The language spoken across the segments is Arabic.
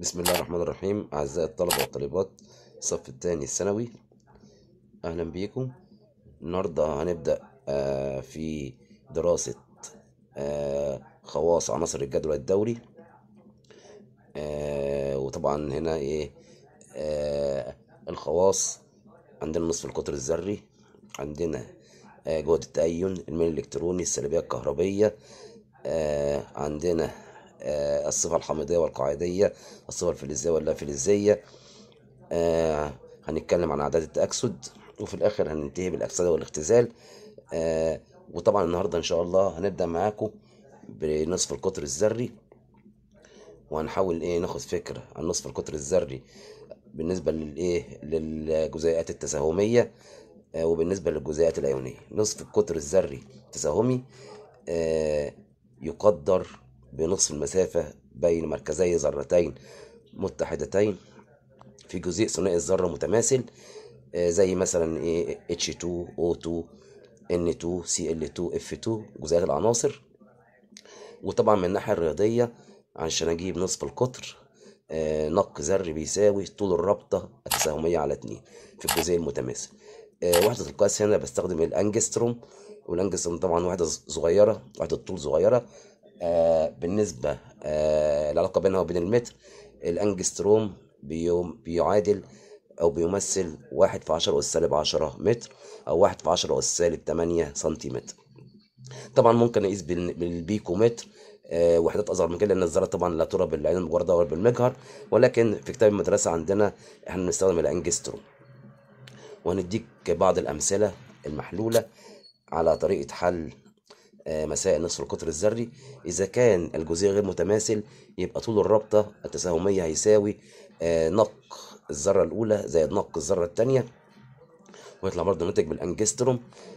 بسم الله الرحمن الرحيم. أعزائي الطلبة والطالبات الصف الثاني الثانوي، أهلا بيكم. النهاردة هنبدأ في دراسة خواص عناصر الجدول الدوري. وطبعا هنا إيه الخواص. عندنا نصف القطر الذري، عندنا جهد التأين، الميل الإلكتروني، السلبية الكهربية، عندنا الصفة الحميدية والقاعدية، الصفة الفلزية واللا فلزية. هنتكلم عن أعداد التأكسد، وفي الآخر هننتهي بالأكسدة والاختزال. وطبعا النهاردة إن شاء الله هنبدأ معاكم بنصف القطر الذري، وهنحاول ناخد فكرة عن نصف القطر الذري بالنسبة للجزيئات التساهمية، وبالنسبة للجزيئات الأيونية. نصف القطر الذري التساهمي يقدر بنصف المسافة بين مركزي ذرتين متحدتين في جزيء ثنائي الذرة متماثل، زي مثلا H2O2 N2 Cl2 F2 جزيئات العناصر. وطبعا من الناحية الرياضية، عشان أجيب نصف القطر، نق ذري بيساوي طول الرابطة التساهمية على 2 في الجزيء المتماثل. وحدة القياس هنا بستخدم الأنجستروم، والأنجستروم طبعا وحدة صغيرة، وحدة طول صغيرة. بالنسبة العلاقة بينها وبين المتر، الأنجستروم بيعادل أو بيمثل 1 في 10⁻¹0 متر، أو 1 في 10⁻8 سنتيمتر. طبعا ممكن أقيس بالبيكو متر، وحدات أصغر من كده، لأن الذرة طبعا لا ترى بالعين المجردة ولا بالمجهر، ولكن في كتاب المدرسة عندنا احنا بنستخدم الأنجستروم. وهنديك بعض الأمثلة المحلولة على طريقة حل مسائل نصف القطر الذري. إذا كان الجزيء غير متماثل، يبقى طول الرابطة التساهمية هيساوي نق الذرة الأولى زائد نق الذرة الثانية، ويطلع برضه ناتج بالأنجستروم.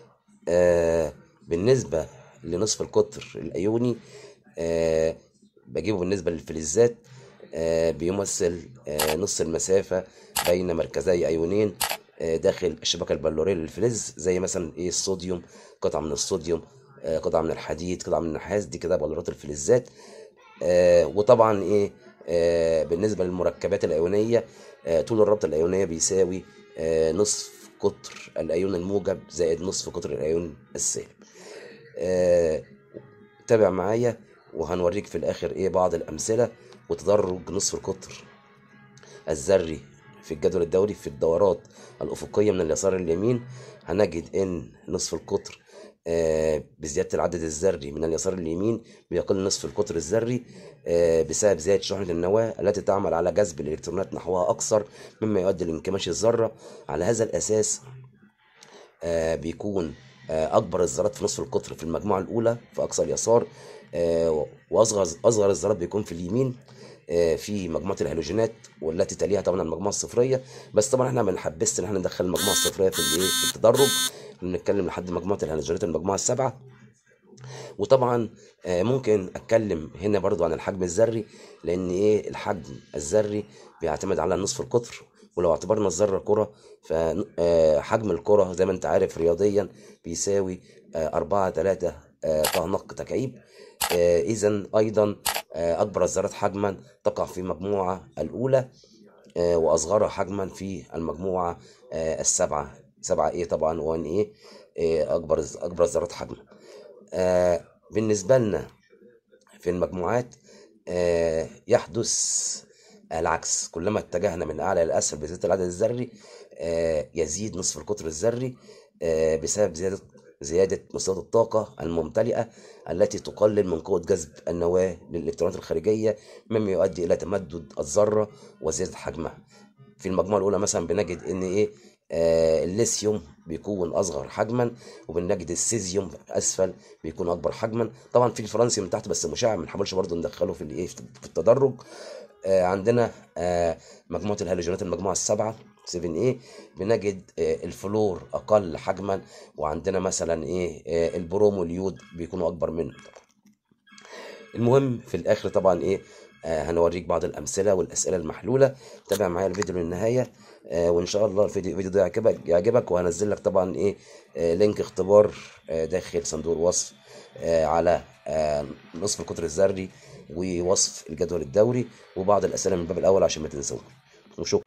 بالنسبة لنصف القطر الأيوني، بجيبه بالنسبة للفلزات، بيمثل نص المسافة بين مركزي أيونين داخل الشبكة البلورية للفلز، زي مثلا الصوديوم، قطعة من الصوديوم، قطعة من الحديد، قطعة من النحاس، دي كده بلورات الفلزات. وطبعا بالنسبة للمركبات الأيونية، طول الرابطة الأيونية بيساوي نصف قطر الأيون الموجب زائد نصف قطر الأيون السالب. تابع معايا وهنوريك في الآخر بعض الأمثلة وتدرج نصف القطر الذري في الجدول الدوري في الدورات الأفقية من اليسار لليمين. هنجد إن نصف القطر بزيادة العدد الذري من اليسار لليمين بيقل نصف القطر الذري بسبب زيادة شحنة النواة التي تعمل على جذب الإلكترونات نحوها أكثر، مما يؤدي لانكماش الذرة. على هذا الأساس بيكون أكبر الذرات في نصف القطر في المجموعة الأولى في أقصى اليسار، وأصغر الذرات بيكون في اليمين في مجموعة الهالوجينات، والتي تليها طبعا المجموعة الصفرية. بس طبعا احنا ما بنحبسش ان احنا ندخل المجموعة الصفرية في التدرج، بنتكلم لحد مجموعة الهالوجينات المجموعة السبعة. وطبعا ممكن اتكلم هنا برضو عن الحجم الذري، لان الحجم الذري بيعتمد على نصف القطر. ولو اعتبرنا الذرة كرة، فحجم الكرة زي ما انت عارف رياضيا بيساوي 4/3 طه نق تكعيب. اذا ايضا اكبر الذرات حجما تقع في المجموعة الاولى، واصغرها حجما في المجموعة السبعة. 7 طبعا 1 اكبر الذرات حجما. بالنسبة لنا في المجموعات يحدث العكس، كلما اتجهنا من أعلى إلى أسفل بزيادة العدد الذري يزيد نصف القطر الذري بسبب زيادة مستويات الطاقة الممتلئة التي تقلل من قوة جذب النواة للإلكترونات الخارجية، مما يؤدي إلى تمدد الذرة وزيادة حجمها. في المجموعة الأولى مثلا بنجد إن الليثيوم بيكون أصغر حجما، وبنجد السيزيوم أسفل بيكون أكبر حجما. طبعا في الفرنسيوم تحت بس مشع، ما نحاولش برضه ندخله في التدرج. عندنا مجموعة الهالوجينات المجموعة السبعة 7 بنجد الفلور أقل حجما، وعندنا مثلا البروم واليود بيكونوا أكبر منه. المهم في الآخر طبعا هنوريك بعض الأمثلة والأسئلة المحلولة. تابع معايا الفيديو للنهاية، وإن شاء الله الفيديو ده يعجبك، وهنزل لك طبعا لينك اختبار داخل صندوق الوصف على نصف القطر الذري ووصف الجدول الدوري وبعض الاسئله من الباب الاول عشان ما تنسوش. وشكرا.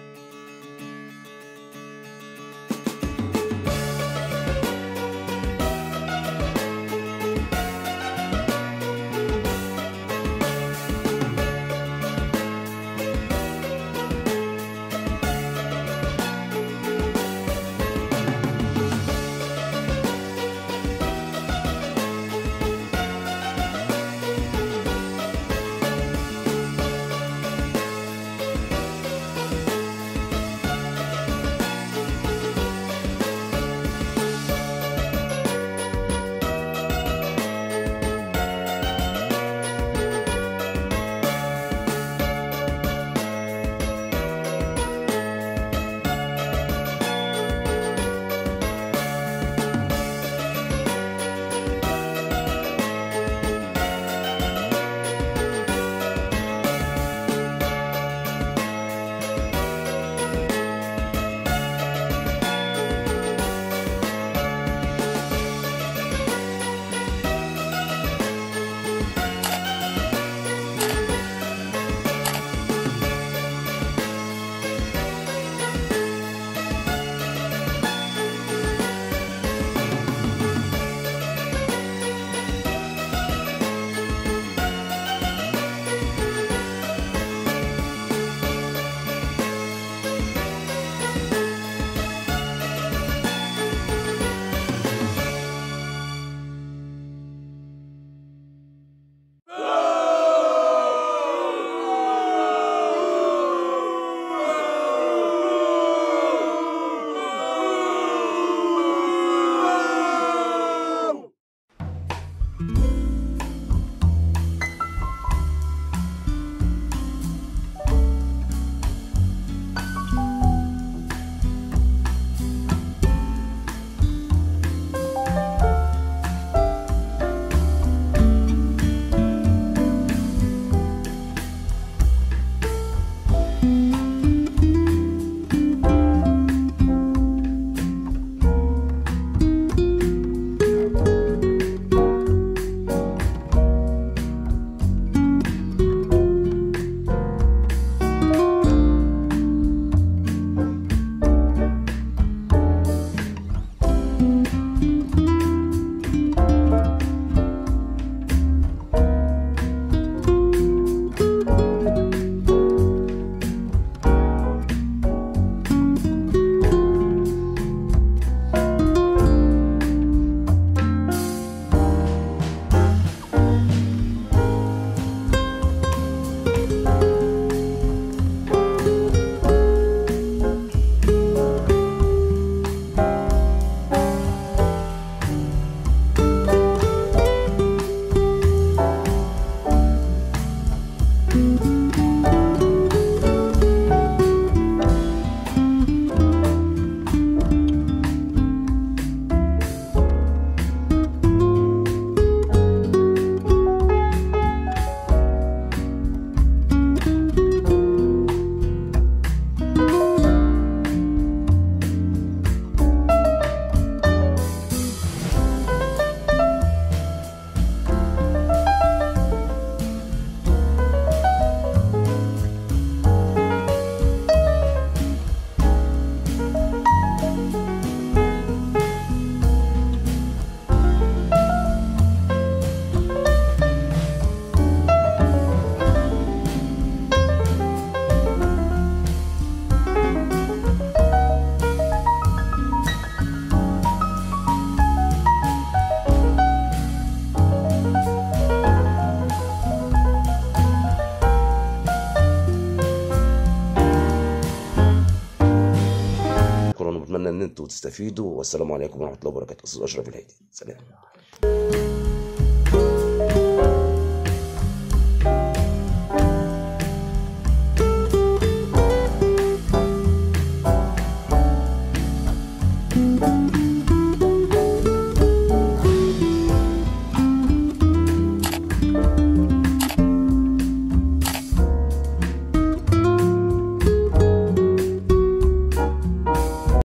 واتمنى ان انتوا تستفيدوا، والسلام عليكم ورحمه الله وبركاته. استاذ اشرف الهادي، سلام.